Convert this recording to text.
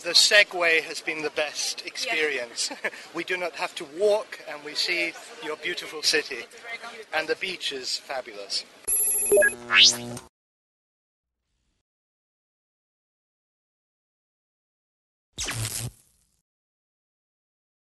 The Segway has been the best experience. Yeah. We do not have to walk and we see your beautiful city. And the beach is fabulous.